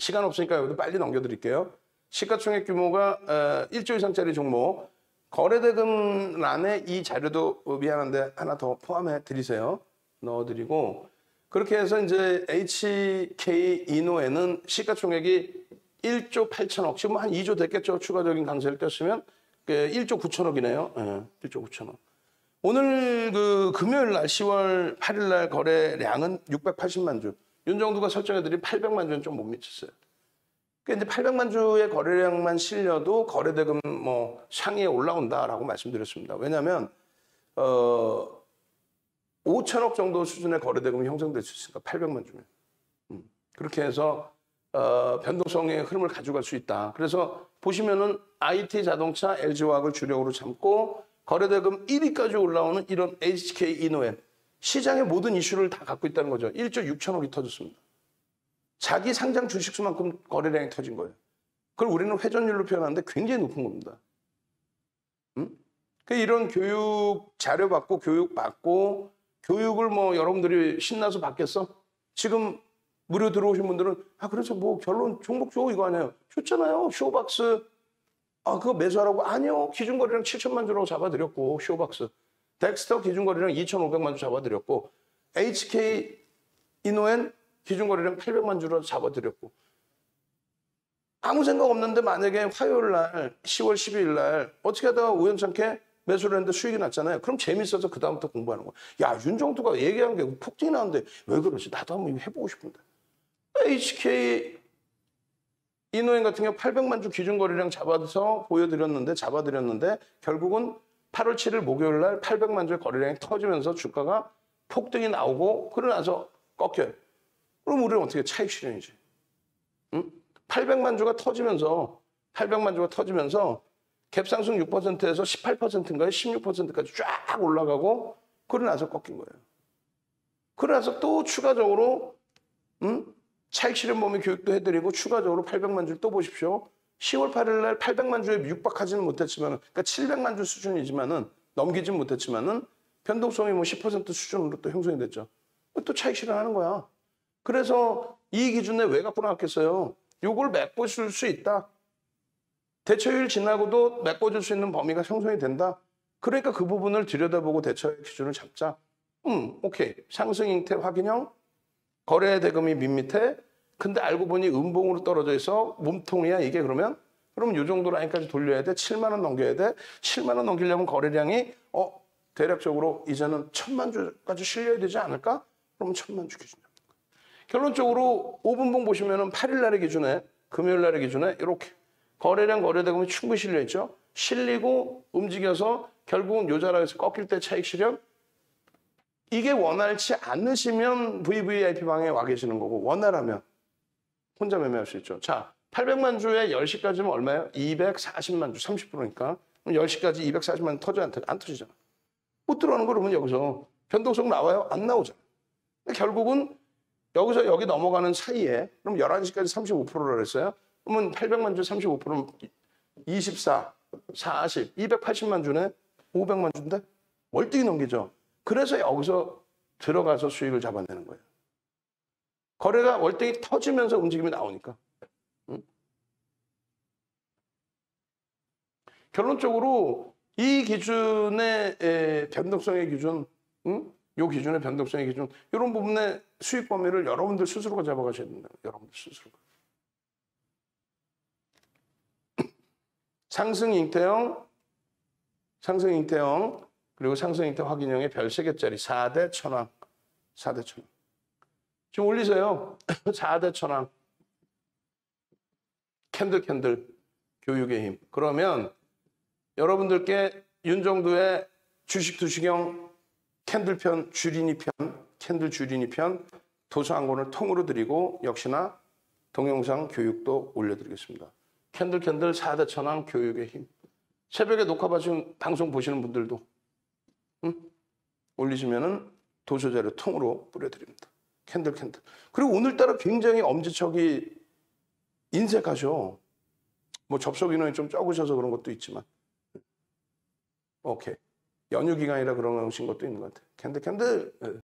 시간 없으니까 여기도 빨리 넘겨드릴게요. 시가총액 규모가 1조 이상짜리 종목. 거래대금 안에 이 자료도 미안한데 하나 더 포함해 드리세요. 넣어드리고 그렇게 해서 이제 HK 이노에는 시가총액이 1조 8천억, 지금 한 2조 됐겠죠. 추가적인 강세를 꼈으면 1조 9천억이네요. 1조 9천억. 오늘 금요일 날 10월 8일 날 거래량은 680만 주. 윤정두가 설정해드린 800만 주는 좀 못 미쳤어요. 그러니까 이제 800만 주의 거래량만 실려도 거래대금 상위에 올라온다라고 말씀드렸습니다. 왜냐하면 5천억 정도 수준의 거래대금이 형성될 수 있으니까 800만 주면. 그렇게 해서 변동성의 흐름을 가져갈 수 있다. 그래서 보시면은 IT 자동차, LG화학을 주력으로 잡고 거래대금 1위까지 올라오는 이런 HK 이노에 시장의 모든 이슈를 다 갖고 있다는 거죠. 1조 6천억이 터졌습니다. 자기 상장 주식수만큼 거래량이 터진 거예요. 그걸 우리는 회전율로 표현하는데 굉장히 높은 겁니다. 이런 교육 자료 받고 교육 받고 교육을 여러분들이 신나서 받겠어? 지금 무료 들어오신 분들은 그래서 결론 종목 줘 이거 아니에요. 줬잖아요. 쇼박스. 그거 매수하라고? 아니요. 기준거래량 7천만 주라고 잡아드렸고 쇼박스. 덱스터 기준거래량 2,500만 주 잡아드렸고 HK 이노엔 기준거래량 800만 주로 잡아드렸고 아무 생각 없는데 만약에 화요일 날 10월 12일 날 어떻게 하다가 우연찮게 매수를 했는데 수익이 났잖아요. 그럼 재밌어서 그 다음부터 공부하는 거야. 야, 윤정두가 얘기한 게 폭등이 나는데 왜 그러지? 나도 한번 해보고 싶은데. HK 이노엔 같은 경우 800만 주 기준거래량 잡아드렸는데 결국은 8월 7일 목요일 날 800만 주의 거래량이 터지면서 주가가 폭등이 나오고 그러고 나서 꺾여요. 그럼 우리는 어떻게 차익 실현이지? 800만 주가 터지면서 갭상승 6%에서 18%인가요? 16%까지 쫙 올라가고 그러고 나서 꺾인 거예요. 그러고 나서 또 추가적으로 차익 실현 범위 교육도 해드리고 추가적으로 800만 주를 또 보십시오. 10월 8일 날 800만 주에 육박하지는 못했지만 그러니까 700만 주 수준이지만은 넘기진 못했지만은 변동성이 10% 수준으로 또 형성이 됐죠. 또 차익 실현하는 거야. 그래서 이 기준에 왜 갖고 나왔겠어요? 요걸 메꿔줄 수 있다. 대처일 지나고도 메꿔줄 수 있는 범위가 형성이 된다. 그러니까 그 부분을 들여다보고 대처의 기준을 잡자. 오케이. 상승 잉태 확인형, 거래 대금이 밋밋해. 근데 알고 보니 음봉으로 떨어져 있어. 몸통이야 이게 그러면 이 정도 라인까지 돌려야 돼. 7만 원 넘겨야 돼. 7만 원 넘기려면 거래량이 대략적으로 이제는 1,000만 주까지 실려야 되지 않을까? 그러면 1,000만 주 기준. 결론적으로 5분봉 보시면은 8일 날의 기준에 금요일 날의 기준에 이렇게 거래량 거래대금이 충분히 실려 있죠. 실리고 움직여서 결국은 요 자리에서 꺾일 때 차익 실현. 이게 원활치 않으시면 VVIP 방에 와 계시는 거고 원활하면 혼자 매매할 수 있죠. 자, 800만 주에 10시까지면 얼마예요? 240만 주, 30%니까. 그럼 10시까지 240만 주 안 터지잖아. 못 들어가는 거 그러면 여기서 변동성 나와요? 안 나오잖아. 결국은 여기서 여기 넘어가는 사이에 그럼 11시까지 35%라 그랬어요. 그러면 800만 주 35%면 24, 40, 280만 주네? 500만 주인데? 월등히 넘기죠. 그래서 여기서 들어가서 수익을 잡아내는 거예요. 거래가 월등히 터지면서 움직임이 나오니까. 결론적으로 이 기준의 변동성의 기준, 요 기준의 변동성의 기준, 이런 부분의 수익 범위를 여러분들 스스로가 잡아가셔야 된다. 여러분들 스스로가. 상승 잉태형, 그리고 상승 잉태 확인형의 별 3개짜리 4대 천왕. 4대 천왕. 좀 올리세요. 4대 천왕. 캔들 교육의 힘. 그러면 여러분들께 윤정두의 주식 투시경 캔들 주린이 편 도서 한 권을 통으로 드리고 역시나 동영상 교육도 올려드리겠습니다. 캔들 4대 천왕 교육의 힘. 새벽에 녹화 방송 보시는 분들도 올리시면은 도서 자료 통으로 뿌려드립니다. 캔들. 그리고 오늘따라 굉장히 엄지척이 인색하셔. 접속 인원이 좀 적으셔서 그런 것도 있지만. 오케이. 연휴 기간이라 그런 것도 있는 것 같아요. 캔들.